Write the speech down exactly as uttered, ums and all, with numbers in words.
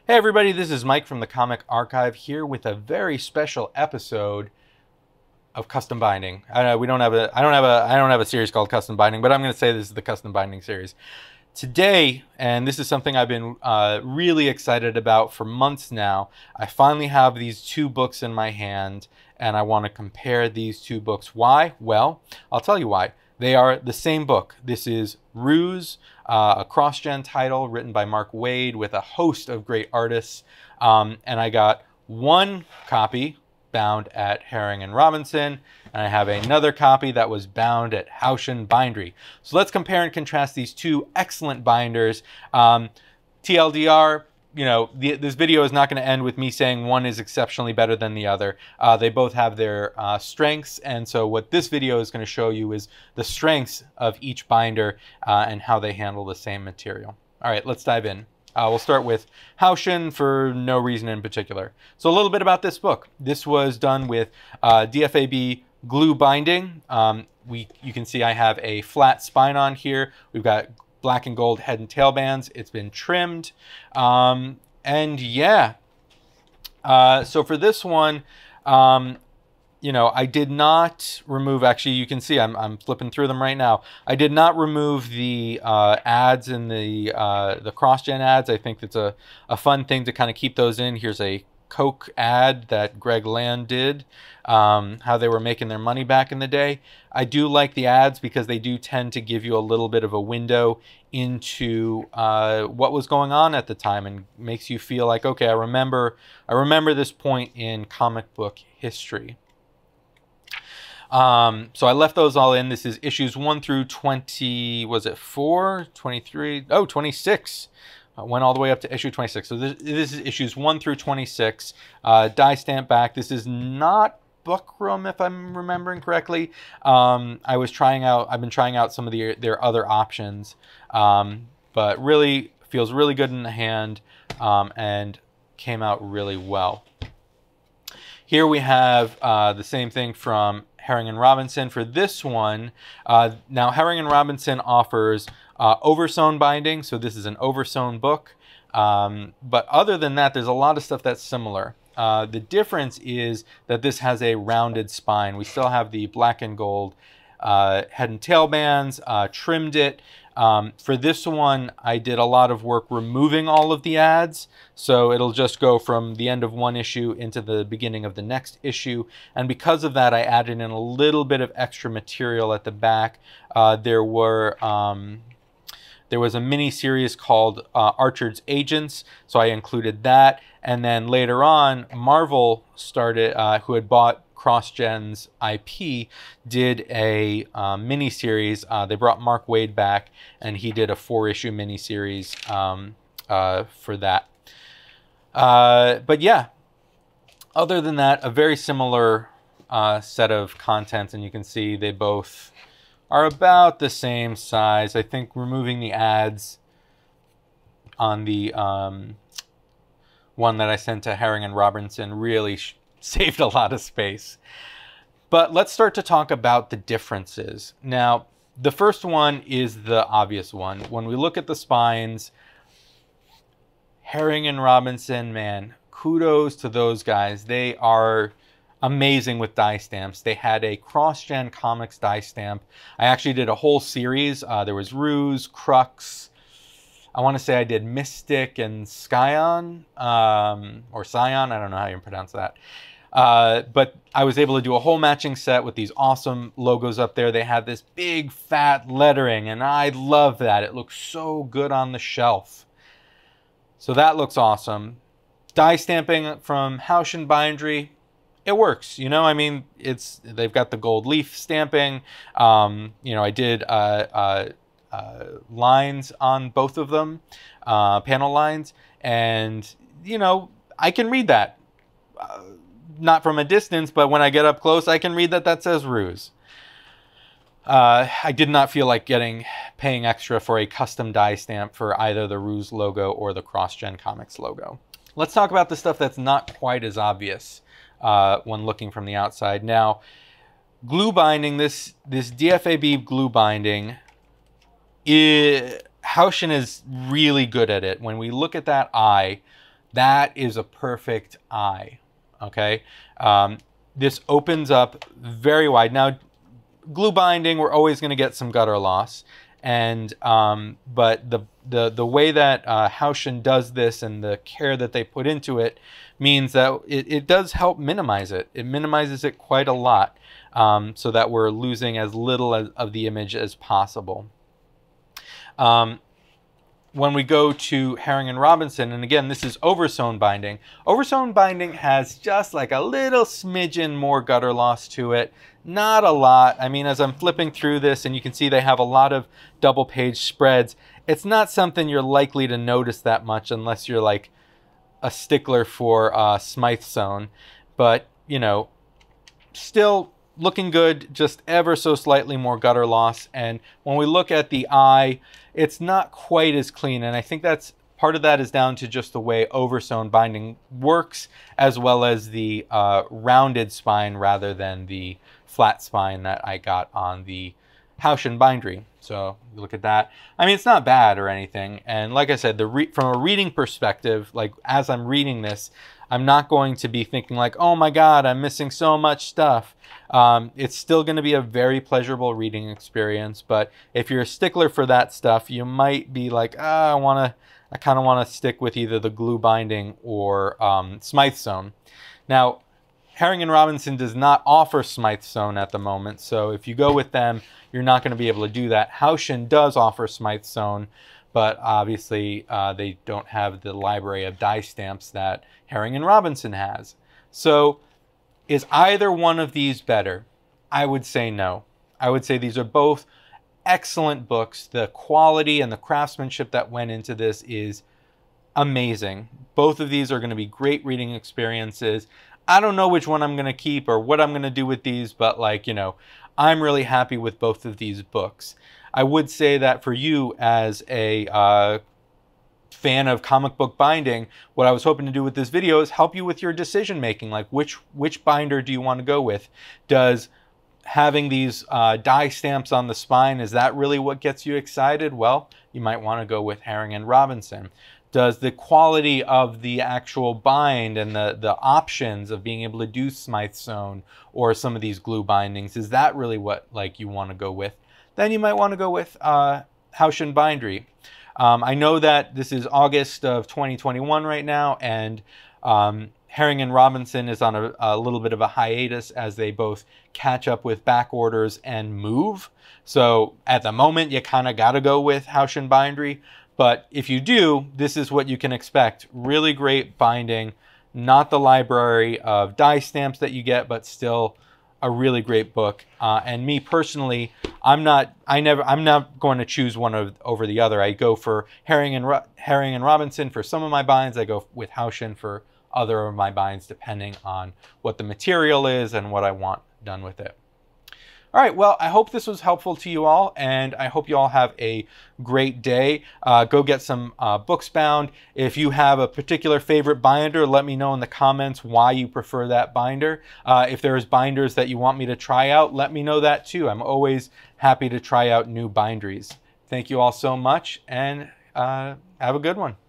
Hey everybody, this is Mike from the Comic Archive here with a very special episode of custom binding. Uh, we don't have a, I don't have a, I don't have a series called custom binding, but I'm going to say this is the custom binding series. Today, and this is something I've been uh, really excited about for months now, I finally have these two books in my hand, and I want to compare these two books. Why? Well, I'll tell you why. They are the same book. This is Ruse, uh, a cross-gen title written by Mark Waid with a host of great artists. Um, and I got one copy bound at Herring and Robinson, and I have another copy that was bound at Houchen Bindery. So let's compare and contrast these two excellent binders. Um, T L D R, you know, the, this video is not going to end with me saying one is exceptionally better than the other. Uh, they both have their uh, strengths, and so what this video is going to show you is the strengths of each binder uh, and how they handle the same material. All right, let's dive in. Uh, we'll start with Houchen for no reason in particular. So a little bit about this book. This was done with uh, D F A B glue binding. Um, we, you can see I have a flat spine on here. We've got black and gold head and tail bands. It's been trimmed. Um, and yeah, uh, so for this one, um, you know, I did not remove, actually, you can see I'm, I'm flipping through them right now. I did not remove the uh, ads and the, uh, the cross-gen ads. I think it's a, a fun thing to kind of keep those in. Here's a Coke ad that Greg Land did, um, how they were making their money back in the day. I do like the ads because they do tend to give you a little bit of a window into uh, what was going on at the time and makes you feel like, okay, I remember, I remember this point in comic book history. Um, so I left those all in. This is issues one through twenty, was it four, twenty-three? Oh, twenty-six. Uh, went all the way up to issue twenty-six. So this, this is issues one through twenty-six. Uh, die stamp back. This is not Buckram, if I'm remembering correctly. Um, I was trying out, I've been trying out some of the, their other options, um, but really feels really good in the hand, um, and came out really well. Here we have uh, the same thing from Herring and Robinson. For this one, uh, now Herring and Robinson offers uh, oversewn binding, so this is an oversewn book. Um, but other than that, there's a lot of stuff that's similar. Uh, the difference is that this has a rounded spine. We still have the black and gold uh, head and tail bands, uh, trimmed it. Um, for this one, I did a lot of work removing all of the ads, so it'll just go from the end of one issue into the beginning of the next issue. And because of that, I added in a little bit of extra material at the back. Uh, there were um, there was a mini series called uh, Archer's Agents, so I included that. And then later on, Marvel started, uh, who had bought CrossGen's I P, did a uh, mini-series. Uh, they brought Mark Waid back, and he did a four-issue mini-series um, uh, for that. Uh, but yeah, other than that, a very similar uh, set of contents, and you can see they both are about the same size. I think removing the ads on the um, one that I sent to Herring and Robinson really sh saved a lot of space. But let's start to talk about the differences. Now, the first one is the obvious one. When we look at the spines, Herring and Robinson, man, kudos to those guys. They are amazing with die stamps. They had a CrossGen Comics die stamp. I actually did a whole series. Uh, there was Ruse, Crux, I want to say I did Mystic and Scion, um, or Scion, I don't know how you pronounce that. Uh, but I was able to do a whole matching set with these awesome logos up there. They had this big fat lettering, and I love that. It looks so good on the shelf. So that looks awesome. Die stamping from Houchen Bindery, it works. You know, I mean, it's they've got the gold leaf stamping. Um, you know, I did uh, uh, uh, lines on both of them, uh, panel lines, and you know, I can read that. Uh, not from a distance, but when I get up close, I can read that that says Ruse. Uh, I did not feel like getting paying extra for a custom die stamp for either the Ruse logo or the CrossGen Comics logo. Let's talk about the stuff that's not quite as obvious uh, when looking from the outside. Now, glue binding, this, this D F A B glue binding, it, Houchen is really good at it. When we look at that eye, That is a perfect eye, okay? Um, this opens up very wide. Now, glue binding, we're always going to get some gutter loss. And um, but the the the way that uh, Haotian does this and the care that they put into it means that it, it does help minimize it. It minimizes it quite a lot, um, so that we're losing as little as, of the image as possible. Um, when we go to Herring and Robinson, and again, this is oversewn binding. Oversewn binding has just like a little smidgen more gutter loss to it. Not a lot. I mean, as I'm flipping through this, and you can see they have a lot of double page spreads, it's not something you're likely to notice that much unless you're like a stickler for uh, Smythe sewn. But, you know, still looking good, just ever so slightly more gutter loss. And when we look at the eye, it's not quite as clean. And I think that's part of that is down to just the way oversewn binding works, as well as the uh, rounded spine rather than the flat spine that I got on the Haotian bindery. So look at that. I mean, it's not bad or anything. And like I said, the re from a reading perspective, like as I'm reading this, I'm not going to be thinking like, oh my God, I'm missing so much stuff. Um, it's still going to be a very pleasurable reading experience. But if you're a stickler for that stuff, you might be like, ah, I want to, I kind of want to stick with either the glue binding or um, Smythe sewn. Now, Herring and Robinson does not offer Smythe sewn at the moment, so if you go with them, you're not going to be able to do that. Haotian does offer Smythe sewn, but obviously uh, they don't have the library of die stamps that Herring and Robinson has. So is either one of these better? I would say no. I would say these are both excellent books. The quality and the craftsmanship that went into this is amazing. Both of these are going to be great reading experiences. I don't know which one I'm going to keep or what I'm going to do with these, but like, you know, I'm really happy with both of these books. I would say that for you as a uh, fan of comic book binding, what I was hoping to do with this video is help you with your decision making. Like which, which binder do you want to go with? Does having these uh, die stamps on the spine, is that really what gets you excited? Well, you might want to go with Herring and Robinson. Does the quality of the actual bind and the, the options of being able to do Smythe sewn or some of these glue bindings, is that really what like you want to go with? Then you might want to go with uh, Haotian bindery. Um, I know that this is August of twenty twenty-one right now, and um, Herring and Robinson is on a, a little bit of a hiatus as they both catch up with back orders and move. So at the moment, you kind of got to go with Haotian bindery. But if you do, this is what you can expect. Really great binding, not the library of die stamps that you get, but still a really great book. Uh, and me personally, I'm not, I never, I'm not going to choose one of, over the other. I go for Herring and Ro Herring and Robinson for some of my binds. I go with Haotian for other of my binds, depending on what the material is and what I want done with it. All right, well, I hope this was helpful to you all, and I hope you all have a great day. Uh, go get some uh, books bound. If you have a particular favorite binder, let me know in the comments why you prefer that binder. Uh, if there's binders that you want me to try out, let me know that too. I'm always happy to try out new binderies. Thank you all so much, and uh, have a good one.